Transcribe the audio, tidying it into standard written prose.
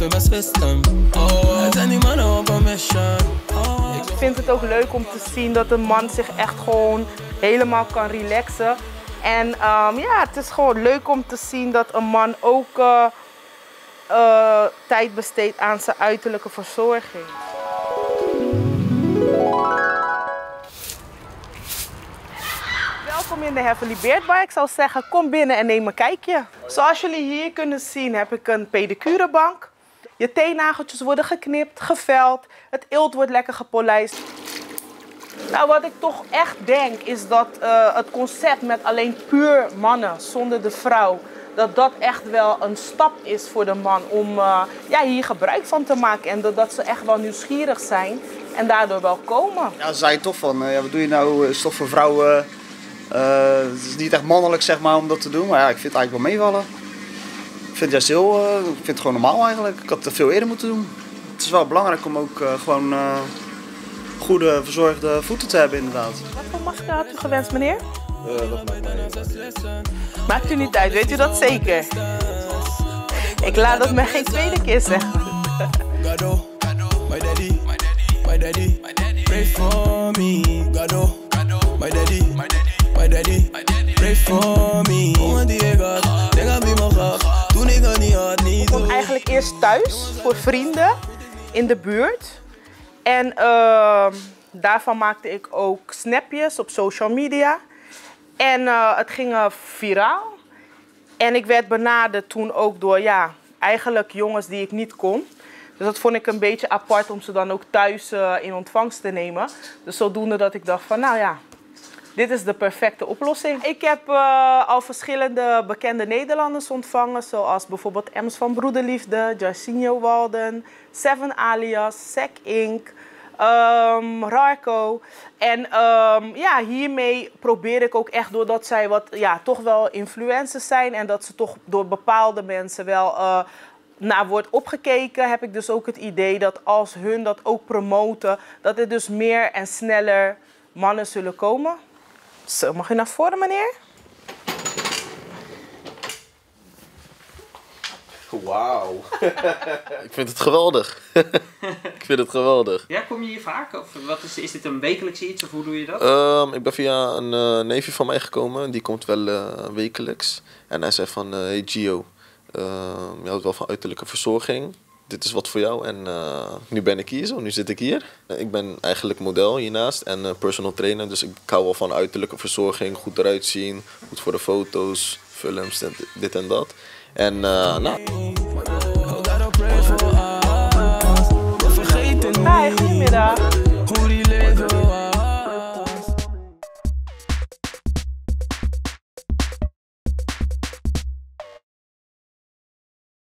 Ik vind het ook leuk om te zien dat een man zich echt gewoon helemaal kan relaxen. En ja, het is gewoon leuk om te zien dat een man ook tijd besteedt aan zijn uiterlijke verzorging. Welkom in de Heavenly Beard Bar. Ik zou zeggen, kom binnen en neem een kijkje. Zoals jullie hier kunnen zien heb ik een pedicurebank. Je teennageltjes worden geknipt, geveld. Het eelt wordt lekker gepolijst. Nou, wat ik toch echt denk is dat het concept met alleen puur mannen zonder de vrouw, dat echt wel een stap is voor de man om ja, hier gebruik van te maken. En dat ze echt wel nieuwsgierig zijn en daardoor wel komen. Ja, ze zei toch van, ja, wat doe je nou, is toch voor vrouwen, het is niet echt mannelijk zeg maar om dat te doen. Maar ja, ik vind het eigenlijk wel meevallen. Ik vind het juist heel, ik vind het gewoon normaal eigenlijk. Ik had het veel eerder moeten doen. Het is wel belangrijk om ook gewoon goede verzorgde voeten te hebben inderdaad. Wat voor masker had u gewenst, meneer? Dat maakt mij niet uit. Maakt u niet uit, weet u dat zeker? Ik laat het me geen tweede keer zeggen. Ik kom eigenlijk eerst thuis voor vrienden in de buurt. En daarvan maakte ik ook snapjes op social media. En het ging viraal. En ik werd benaderd toen ook door, ja, eigenlijk jongens die ik niet kon. Dus dat vond ik een beetje apart om ze dan ook thuis in ontvangst te nemen. Dus zodoende dat ik dacht van, nou ja, dit is de perfecte oplossing. Ik heb al verschillende bekende Nederlanders ontvangen, zoals bijvoorbeeld Ems van Broederliefde, Jarcinho Walden, Seven Alias, Sec Inc., Rarco. En ja, hiermee probeer ik ook echt, doordat zij wat, ja, toch wel influencers zijn en dat ze toch door bepaalde mensen wel naar wordt opgekeken, heb ik dus ook het idee dat als hun dat ook promoten, dat er dus meer en sneller mannen zullen komen. Zo, mag u naar voren, meneer? Wauw. Ik vind het geweldig. Ik vind het geweldig. Ja, kom je hier vaak? Of wat is dit een wekelijks iets of hoe doe je dat? Ik ben via een neefje van mij gekomen. Die komt wel wekelijks. En hij zei van, hey Gio, je houdt wel van uiterlijke verzorging. Dit is wat voor jou en nu ben ik hier zo, nu zit ik hier. Ik ben eigenlijk model hiernaast en personal trainer, dus ik hou wel van uiterlijke verzorging, goed eruit zien, goed voor de foto's, films, dit en dat. En nou...